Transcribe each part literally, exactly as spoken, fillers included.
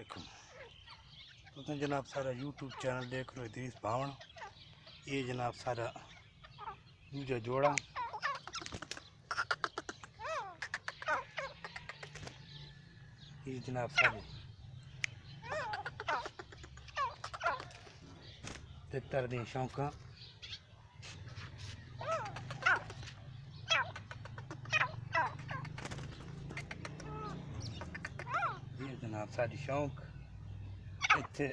वालेकुम। तो जनाब सारा यूट्यूब चैनल देख लो इदरीस भावना। ये जनाब सारा दूजा जोड़ा ये जनाब सारे तितर दी शौंका ये जनाब सारी शौक इतने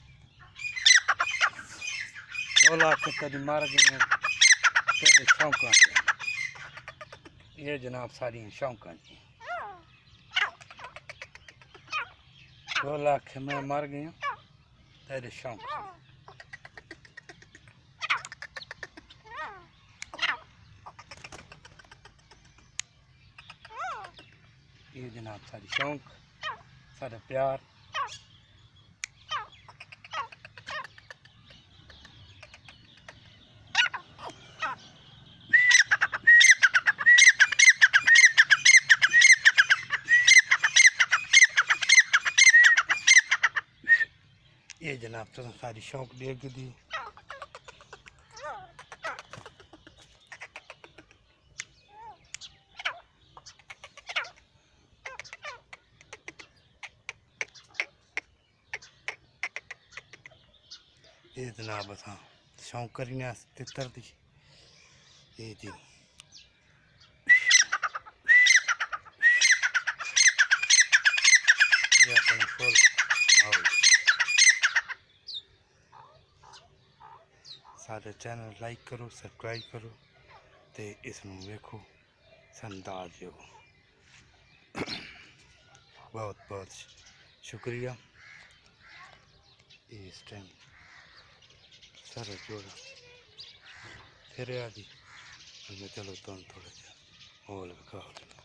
धोला के कदी मार गए तेरे शौका ये जनाब सारी शौका जी धोला के मैं मर गया तेरे शौक ये जनाब सारी शौक सारा प्यार ये जनाब तो सारी शौक देख दी ये जनाब अस शौक करीने तितर दी ये जी ये अपने फुल माहौल सारे चैनल लाइक करो सब्सक्राइब करो तो इसनों वेखो संदाज जो बहुत बहुत शुक्रिया। इस टाइम सारा जोड़ा फिर आ जी मैं चलो तुम थोड़ा जा माहौल विखा